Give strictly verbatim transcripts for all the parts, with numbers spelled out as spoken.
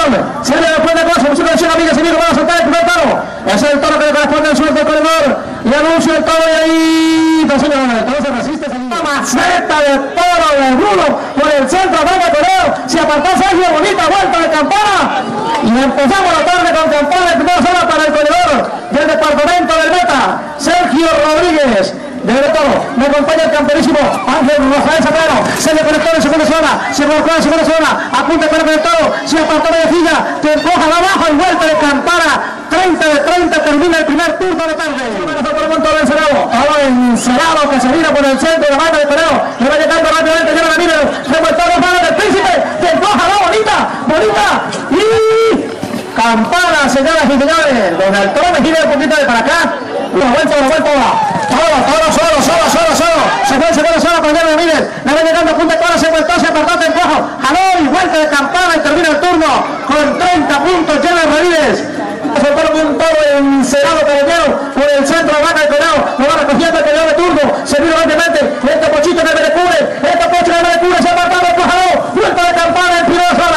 atención, se viene después de cosas, mucha atención amigas y amigos, vamos a soltar el primer toro, es el toro que le corresponde al suelto del corredor, y anuncio el toro y ahí, entonces el toro se resiste, la maceta de toro de Bruno, por el centro, venga corredor, se apartó Sergio, bonita vuelta de campana, y empezamos la tarde con campana de primera zona para el corredor del departamento del Meta, Sergio Rodríguez. De todo, me acompaña el camperísimo Ángel Rafael Zambrano, se le conectó en segunda zona, se colocó en segunda zona, apunta con el conectado, se apartó de fila, te empuja abajo y vuelta de campana, treinta de treinta, termina el primer turno de tarde. Todo encerado, todo encerado que se mira por el centro de la mano de Pereo, le va llegando rápidamente, lleva la mira, revuelto los manos del príncipe, te empuja, no, bonita, bonita, y campana, señoras y señores, don Arturo me gira un poquito de para acá, una vuelta, una vuelta, todo, todo, solo, solo, solo, solo, se fue, se fue, solo, con Jeremy Ramírez, le va llegando a punta de cola, se vueltó, se apartó, te empujo, jaló y vuelta de campana y termina el turno con treinta puntos, Jeremy Ramírez. Soltaron un toro encerado caballero por el centro de la vaca de Colado, lo va recogiendo el caballero de turno, se vino rápidamente, este pochito que me descubre, este pocho que me descubre, se ha apartado, empujado, vuelta de campana en primera zona.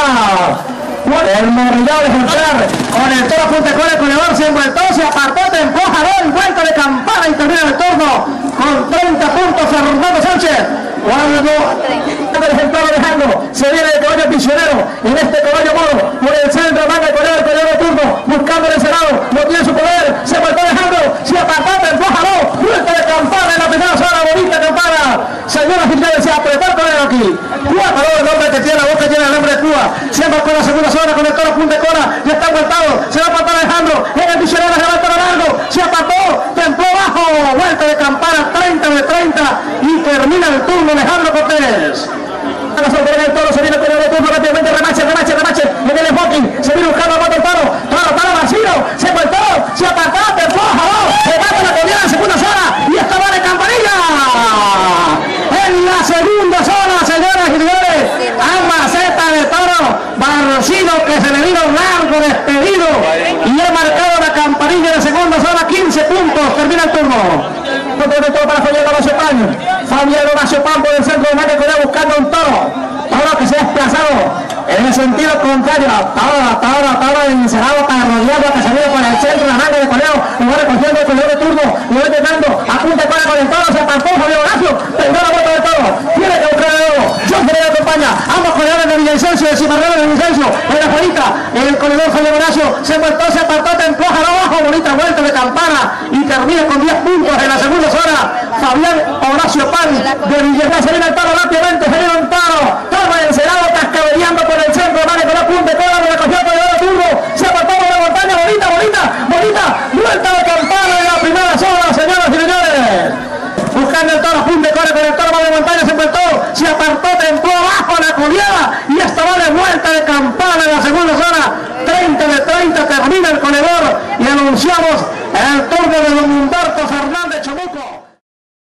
El morrillado de Juntar, con el toro punta con el corredor, se envueltó, se apartó, te empuja, y vuelta de campana y termina el turno con treinta puntos Fernando Sánchez. Cuando el toro dejando, se viene el caballo prisionero, en este caballo moro, por el centro, manga el corredor, el corredor de turno, buscando el encerado, no tiene su poder, se vueltó dejando, se apartó, te empuja, vuelta de campana en la primera zona, bonita campana. Señoras y señores, se apretó el corredor aquí. Cuba, para el nombre que tiene, la boca tiene el nombre de Cuba, siempre con la segunda zona, con el toro punta de cola, ya está vueltado, se va a apartar Alejandro, en el prisionero se va a estar largo, se apartó, templó bajo, vuelta de campana, treinta de treinta, y termina el turno Alejandro Cortés. A la sorpresa del toro, se viene con el turno rápidamente, remache, remache, remache, en el smoking, se viene buscando a el toro, toro, toro vacío, se vueltó, se apartó, templó, jaló, se mata la colina en segunda zona, y esta va de campanilla. En la segunda zona, señoras y señores, a maceta de toro, Barrocino que se le vino largo despedido, y he marcado la campanilla de segunda zona, quince puntos, termina el turno. De todo para Fabián Horacio Pan, Fabián Horacio Pan por el centro de Manga Coleo buscando un toro, toro que se ha desplazado en el sentido contrario, toro, toro, toro encerrado para rodearlo, que se viene por el centro de la Manga de Coleo, lo va recogiendo el corredor de turno, lo va llegando, apunta con el toro, se apartó Fabián Horacio, perdió la vuelta del toro, tiene que buscar de nuevo, John Ferreira acompaña, ambos corredores de Villavicencio, de Cimarrero de Villavicencio, en la juanita, el corredor Fabián Horacio, se vueltó, se apartó, te empuja abajo, bonita vuelta de campana, y termina con diez puntos en la segunda zona. Fabián Horacio Pan de Villavicencio, se viene el toro rápidamente, se viene un toro, toma encerado, cascabeleando por el centro, vale con la punta de cola, lo recogió por el turno, se apartó por la montaña, bonita, bonita, bonita, vuelta de campana en la primera zona, señoras y señores. Buscando el toro, punta de cola con el toro, va de montaña, se apartó, se apartó, templó abajo la culiada, y esta va de vuelta de campana en la segunda zona, treinta de treinta, termina el corredor, y anunciamos el turno de Don